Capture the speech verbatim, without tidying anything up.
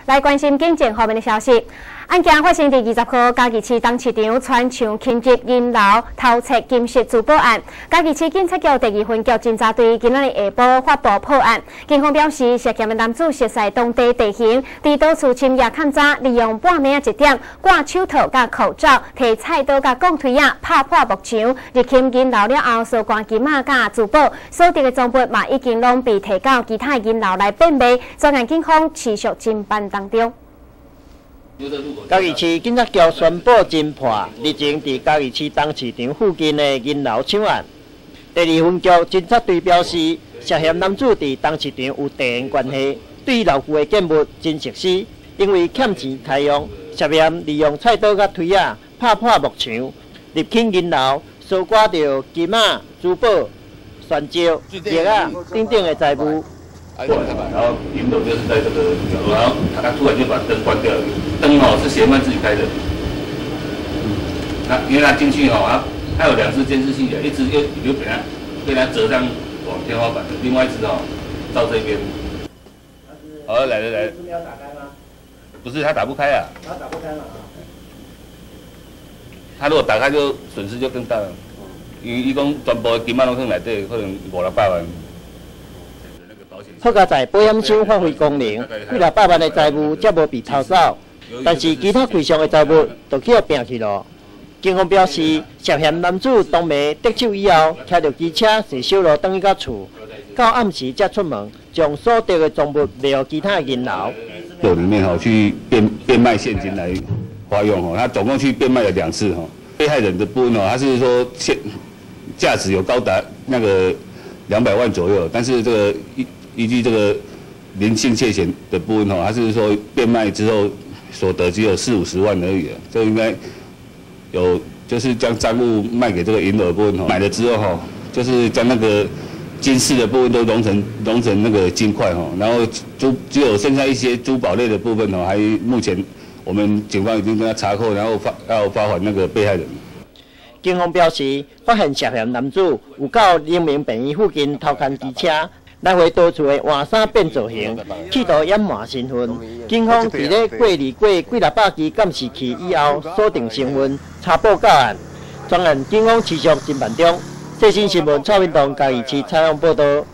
来关心警政方面的消息。案件发生在二十号，嘉义市东市场穿墙侵入银楼偷窃金饰珠宝案。嘉义市警察局第二分局侦查队今仔日下晡发布破案。警方表示，涉嫌的男子熟悉当地地形，伫倒厝深夜勘查，利用半暝仔一点挂手套甲口罩，摕菜刀甲钢推啊拍破幕墙，入侵银楼了后，搜刮金仔甲珠宝，所得的赃物嘛已经拢被提到其他银楼来变卖。专案警方持续侦办当中。 嘉义市警察局宣布侦破日前伫嘉义市东市场附近的银楼抢案。第二分局侦查队表示，涉嫌男子伫东市场有地缘关系，对老旧的建物真熟悉，因为欠钱开用，涉嫌利用菜刀甲推仔拍破幕墙，入侵银楼，搜刮到金仔、珠宝、钻石、叶啊等等的财物。 然后银楼就是在这个角落，然后他突然就把灯关掉了。灯哦是嫌犯自己开的，那因为他进去哦，他他有两只监视器的，一只又又被他被他折上往天花板的，另外一只哦到这边。好，来了来了。是没有打开吗？不是，他打不开啊。他打不开了啊。他如果打开就损失就更大了，因为伊讲全部的金仔拢放内底，可能五六百万。 好佳在保险箱发挥功能，几六百万的财物则无被偷走，但是其他柜上的财物就去互拼去了。警方表示，涉嫌男子当暝得手以后，骑着机车是小路返去到厝，到暗时才出门，将所得的赃物卖予其他的银楼。 有里面哈去变变卖现金来花用哈，他总共去变卖了两次哈。被害人的部分哦，他是说现价值有高达那个两百万左右，但是这个一。 依据这个零性窃嫌的部分哈，他是说变卖之后所得只有四五十万而已啊，这应该有就是将赃物卖给这个银楼的部分哈，买了之后哈，就是将那个金饰的部分都融成融成那个金块哈，然后珠只有剩下一些珠宝类的部分哈，还目前我们警方已经跟他查扣，然后发要发还那个被害人。 警方表示，发现涉嫌男子有到灵明病院附近偷牵机车。 来回多处的换衫变造型，企图掩瞒身份。警方伫咧过滤过几六百支监视器以后，锁定成分，查报到案。专案警方持续侦办中。最新新闻，蔡文东嘉义市采访报道。